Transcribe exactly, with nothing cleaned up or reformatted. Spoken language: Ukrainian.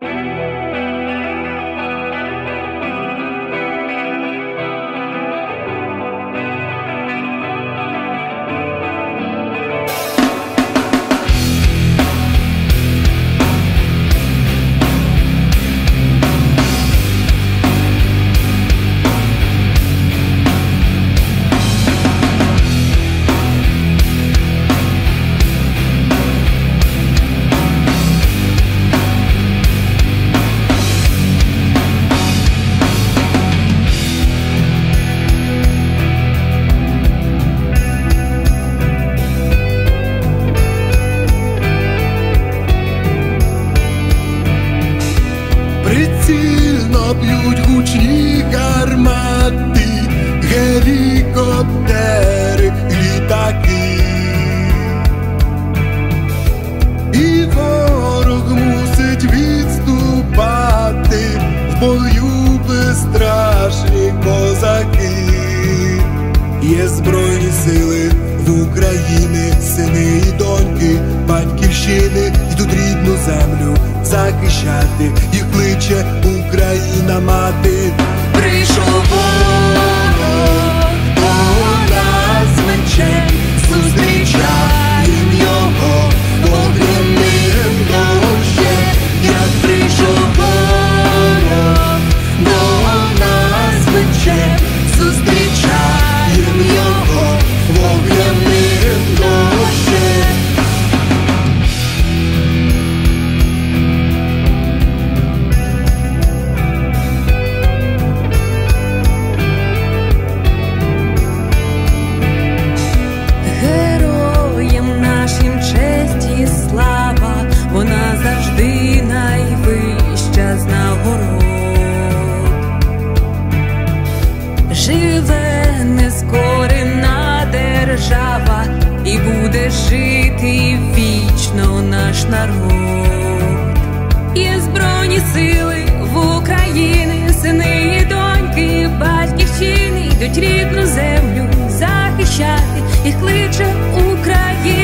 Прицільно б'ють гучні гармати, гелікоптери, літаки. І ворог мусить відступати, в бою безстрашні козаки. Є збройні сили в Україні, сини і доньки батьківщини, йдуть рідну землю захищати, їх кличе Україна мати. Прийшов ворог до нас з мечем, зустрічаєм його вогняним дощем. Як прийшов ворог до нас з мечем, зустрічаєм його вогняним дощем. Вона завжди найвища з нагород. Живе нескорена держава, і буде жити вічно наш народ. Є збройні сили в Україні, сини і доньки батьківщини, йдуть рідну землю захищати, їх кличе Україна.